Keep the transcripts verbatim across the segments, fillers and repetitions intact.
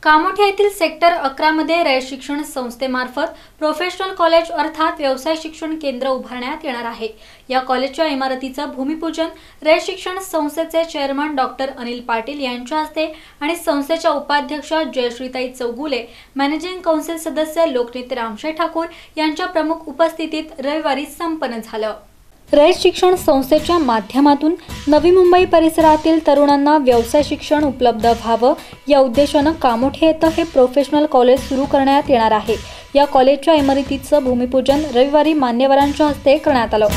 कामोठे येथील सेक्टर अकरा मध्ये रयत शिक्षण संस्थेमार्फत प्रोफेशनल कॉलेज अर्थात व्यवसाय शिक्षण केंद्र उभारण्यात येणार आहे। या कॉलेजच्या इमारतीचं भूमिपूजन रयत शिक्षण संस्थेचे चेअरमन डॉक्टर अनिल पाटील यांच्या हस्ते आणि संस्थेच्या उपाध्यक्ष जयश्रीताई चौगुले, मॅनेजिंग काउन्सिल सदस्य लोकनेते रामशेठ ठाकूर यांच्या प्रमुख उपस्थितीत रविवारी संपन्न झालं। रयत शिक्षण संस्थेच्या माध्यमातून नवी मुंबई परिसरातील तरुणांना व्यवसाय शिक्षण उपलब्ध व्हावं या उद्देशानं कामोठे येथे हे प्रोफेशनल कॉलेज सुरू करण्यात येणार आहे। या कॉलेजच्या इमारतीचं भूमिपूजन रविवारी मान्यवरांच्या हस्ते करण्यात आलं।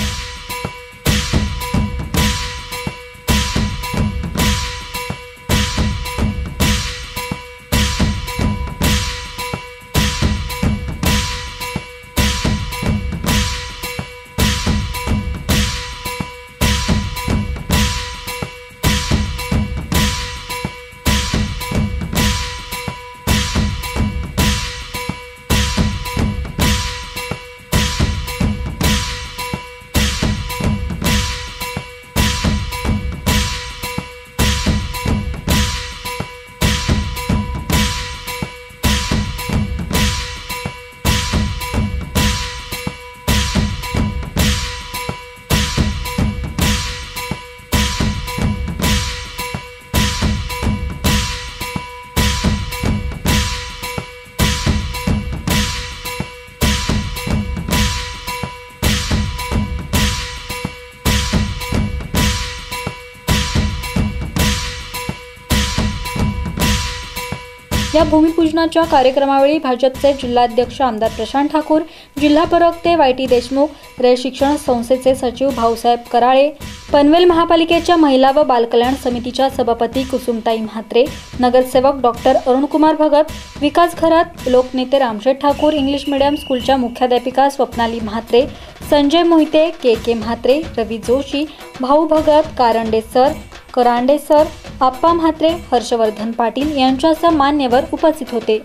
या भूमिपूजनाच्या कार्यक्रमावेळी भाजपचे जिल्हाध्यक्ष आमदार प्रशांत ठाकूर, जिल्हा प्रवक्ते वाय टी देशमुख, रयत शिक्षण संस्थेचे सचिव भाऊसाहेब कराळे, पनवेल महापालिकेच्या महिला व बालकल्याण समितीच्या सभापती कुसुमताई म्हात्रे, नगरसेवक डॉक्टर अरुणकुमार भगत, विकास खरात, लोकनेते रामशेठ ठाकूर, इंग्लिश मीडियम स्कूलच्या मुख्याध्यापिका स्वप्नाली म्हात्रे, संजय मोहिते, के के म्हात्रे, रवी जोशी, भाऊ भगत, कारंडे सर, करांडे सर, आप्पा म्हात्रे, हर्षवर्धन पाटील यांच्यासह मान्यवर उपस्थित होते।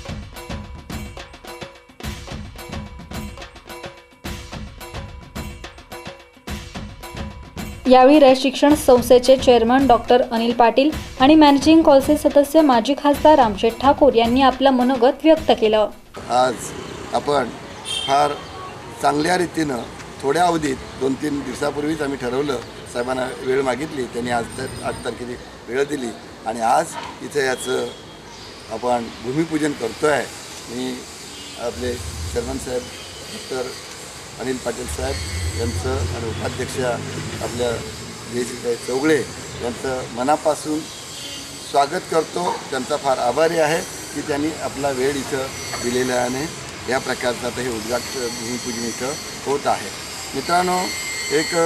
यावेळी रयत शिक्षण संस्थेचे चेअरमन डॉक्टर अनिल पाटील आणि मॅनेजिंग काउन्सिल सदस्य माजी खासदार रामशेठ ठाकूर यांनी आपलं मनोगत व्यक्त केलं। आज आपण फार चांगल्या रीतीनं थोड्या अवधीत दोन तीन दिवसापूर्वीच आम्ही ठरवलं, साहेबांना वेळ मागितली, त्यांनी आज तर आठ तारखेला वेळ दिली आणि आज इथे याचं आपण भूमिपूजन करतो आहे। मी आपले चेअरमन साहेब डॉक्टर अनिल पाटील साहेब यांचं आणि उपाध्यक्ष आपल्या जयश्रीताई चौगुले यांचं मनापासून स्वागत करतो। त्यांचा फार आभारी आहे की त्यांनी आपला वेळ इथं दिलेल्याने या प्रकारचं आता हे उद्घाटन भूमिपूजन इथं होत आहे। मित्रांनो, एक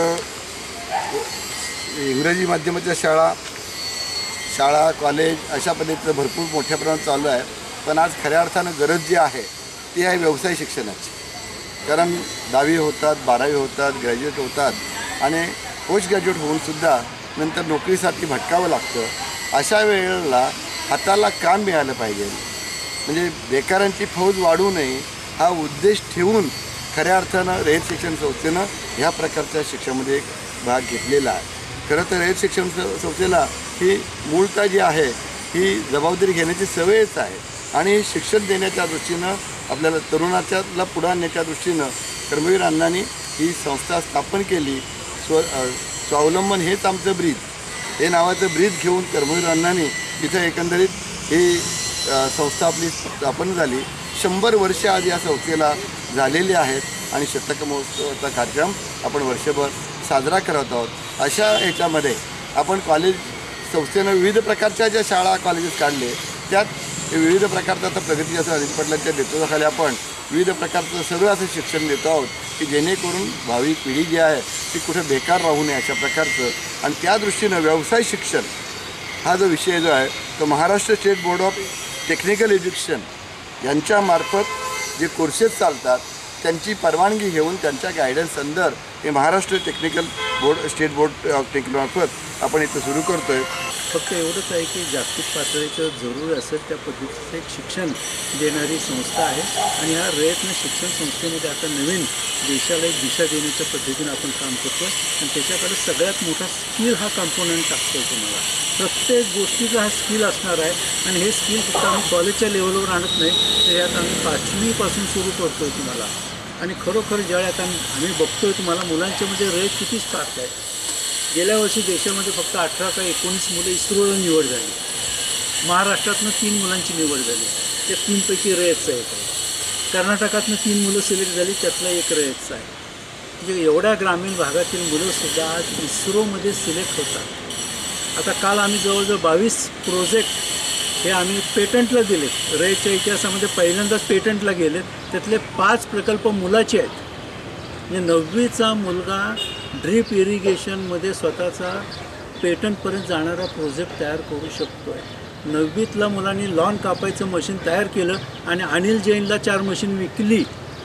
इंग्रजी माध्यमाच्या शाळा शाळा कॉलेज अशा पद्धतीचं भरपूर मोठ्या प्रमाणात चालू आहे, पण आज खऱ्या अर्थानं गरज जी आहे ती आहे व्यवसाय शिक्षणाची। कारण दहावी होतात, बारावी होतात, ग्रॅज्युएट होतात आणि पोस्ट ग्रॅज्युएट होऊनसुद्धा नंतर नोकरीसाठी भटकावं लागतं। अशा वेळेला हाताला काम मिळालं पाहिजे, म्हणजे बेकारांची फौज वाढू नये हा उद्देश ठेवून खऱ्या अर्थानं रयत शिक्षण संस्थेनं ह्या प्रकारच्या शिक्षणामध्ये एक भाग घेतलेला आहे। खरं तर रयत शिक्षण संस्थेला ही मूळतः जी आहे ही जबाबदारी घेण्याची सवयच आहे आणि शिक्षण देण्याच्या दृष्टीनं आपल्याला तरुणाच्याला पुढे आणण्याच्या दृष्टीनं कर्मवीर अण्णांनी ही संस्था स्थापन केली। स्व स्वावलंबन हेच आमचं ब्रीद हे नावाचं ब्रीद घेऊन कर्मवीर अण्णांनी इथं एकंदरीत ही संस्था आपली स्थापन झाली। शंभर वर्ष आज या संस्थेला झालेली आहेत आणि शतक महोत्सवाचा कार्यक्रम आपण वर्षभर साजरा करत आहोत। अशा ह्याच्यामध्ये आपण कॉलेज संस्थेनं विविध प्रकारच्या ज्या शाळा कॉलेजेस काढले त्यात विविध प्रकारचं आता प्रगती असं अनिल पाटलांच्या नेतृत्वाखाली आपण विविध प्रकारचं सगळं असं शिक्षण देतो आहोत की जेणेकरून भावी पिढी जी आहे ती कुठे बेकार राहू नये अशा प्रकारचं। आणि त्या दृष्टीनं व्यवसाय शिक्षण हा जो विषय जो आहे तो Maharashtra state board of technical education यांच्यामार्फत जे कोर्सेस चालतात त्यांची परवानगी घेऊन त्यांच्या गायडन्स अंडर हे Maharashtra technical board state board of technical मार्फत आपण इथं सुरू करतो आहे। फक्त एवढंच आहे की जागतिक पातळीचं जरूर असेल त्या पद्धतीचं एक शिक्षण देणारी संस्था आहे आणि ह्या रयतनं शिक्षण संस्थेमध्ये आता नवीन देशाला एक दिशा देण्याच्या पद्धतीनं आपण काम करतो आहे आणि त्याच्याकडे सगळ्यात मोठा स्किल हा कॉम्पोनंट टाकतो आहे तुम्हाला. प्रत्येक गोष्टीचा हा स्किल असणार आहे आणि हे स्किल फक्त आम्ही कॉलेजच्या लेवलवर आणत नाही, तर यात आम्ही पाचवीपासून सुरू करतो आहे तुम्हाला. आणि खरोखर ज्यावेळी आता आम्ही बघतो आहे तुम्हाला मुलांच्यामध्ये रयत किती स्टार्ट आहे. गेल्या वर्षी देशामध्ये फक्त अठरा का एकोणीस मुलं इस्रोला निवड झाली. महाराष्ट्रातनं तीन मुलांची निवड झाली, त्या तीनपैकी रयतचं एक आहे. कर्नाटकातनं तीन मुलं सिलेक्ट झाली, त्यातलं एक रयतचं आहे. म्हणजे एवढ्या ग्रामीण भागातील मुलंसुद्धा आज इस्रोमध्ये सिलेक्ट होतात. आता काल आम्ही जवळजवळ बावीस प्रोजेक्ट हे आम्ही पेटंटला दिले. रयतच्या इतिहासामध्ये पहिल्यांदाच पेटंटला गेले, त्यातले पाच प्रकल्प मुलाचे आहेत. म्हणजे नववीचा मुलगा ड्रीप इरिगेशनमध्ये स्वतःचा पेटंटपर्यंत जाणारा प्रोजेक्ट तयार करू शकतो आहे. नववीतल्या मुलांनी लॉन कापायचं मशीन तयार केलं आणि अनिल जैनला चार मशीन विकली.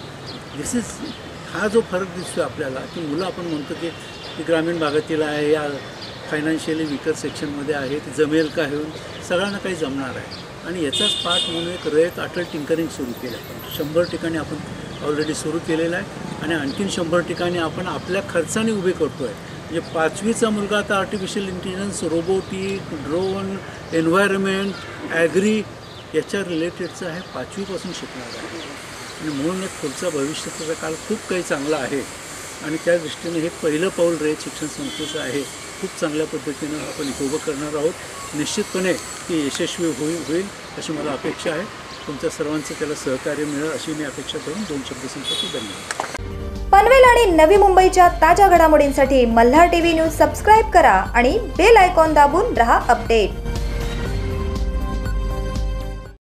दिस इज हा जो फरक दिसतो आपल्याला की मुलं आपण म्हणतो की ती ग्रामीण भागातील आहे, या फायनान्शियली विकर सेक्शनमध्ये आहे, ती जमेल का घेऊन सगळ्यांना काही जमणार आहे. आणि याचाच पार्ट म्हणून एक रयत अटल टिंकरिंग सुरू केलं आहे. शंभर ठिकाणी आपण ऑलरेडी सुरू केलेलं आहे आणि आणखीन शंभर ठिकाणी आपण आपल्या खर्चाने उभे करतो आहे. म्हणजे पाचवीचा मुलगा आता artificial intelligence, robotic, drone, environment, agri याच्या रिलेटेडचं आहे, पाचवीपासून शिकणार आहे. आणि म्हणून एक पुढचा भविष्याचा काळ खूप काही चांगला आहे आणि त्या दृष्टीने हे पहिलं पाऊल रयत शिक्षण संस्थेचं आहे. खूप चांगल्या पद्धतीनं आपण इथं उभं करणार आहोत. निश्चितपणे ती यशस्वी होईल होईल अशी मला अपेक्षा आहे. तुमच्या सर्वांचं त्याला सहकार्य मिळेल अशी मी अपेक्षा करून दोन शब्द सांगतो. धन्यवाद. पनवेल आणि नवी मुंबईच्या ताज्या घडामोडींसाठी मल्हार टीव्ही न्यूज सबस्क्राईब करा आणि बेल आयकॉन दाबून रहा अपडेट.